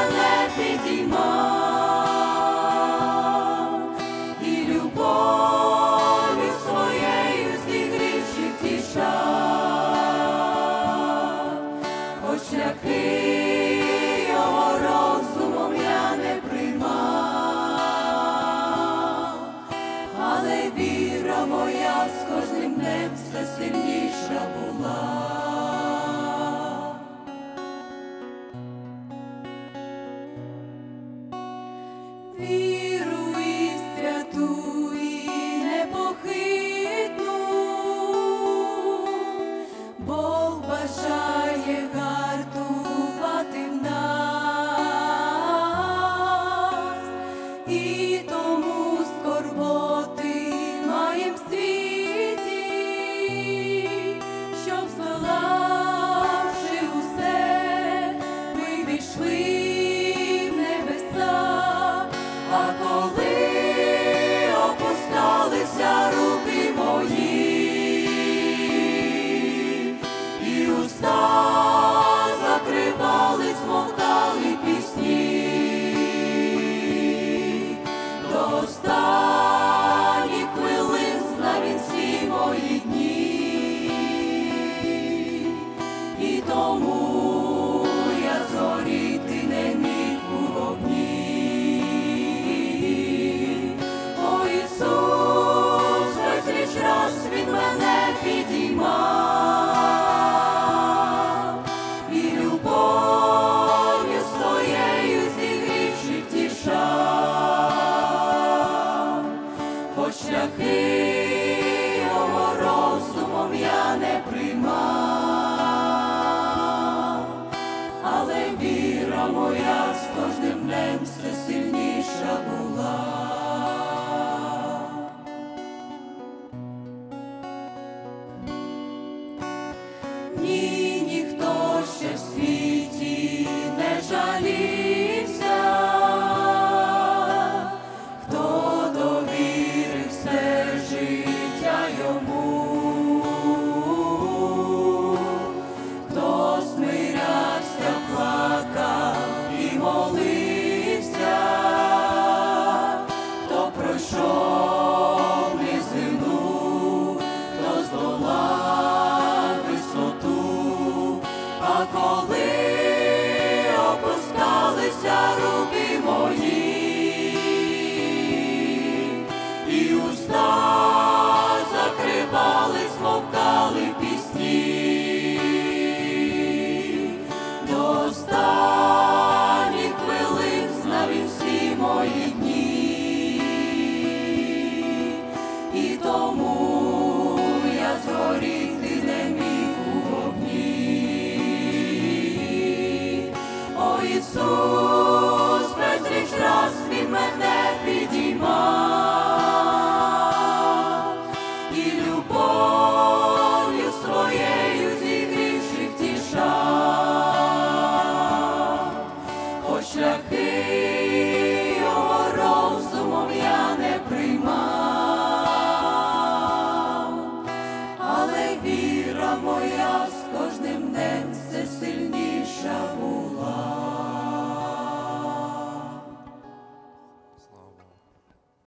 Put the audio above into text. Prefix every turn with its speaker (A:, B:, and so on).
A: мене підіймав, і любов'ю своєю зігрівши втішав, хоч шляхи його розумом я не приймав, але віра моя з кожним днем все сильніша була. Віру і святу, і непохитну, Бог бажає гартувати в нас, і тому скорботи маєм в світі, щоб здолавши усе, ми війшли в небеса. А коли опускалися руки мої, і уста закривались, смоктали пісні, до останніх хвилин знав він всі мої дні, і тому я згоріти не міг у вогні. Раз він мене підіймав, і любов'ю своєю зігрівши втішав, хоч шляхи його розумом я не приймав, але віра моя з кожним днем все сильніша була. Ні, ніхто ще в світі не жалівся, хто довірив все життя йому, хто смирявся, плакав і молився, хто пройшов низину, хто здолав висоту. А коли опускалися руки мої, і уста закривались, смовкали пісні, до останніх хвилин знав він всі мої дні, і тому я згоріти не міг у вогні. О, Ісус, безліч раз він мене підіймав, і любов'ю своєю зігрівши втішав, хоч шляхи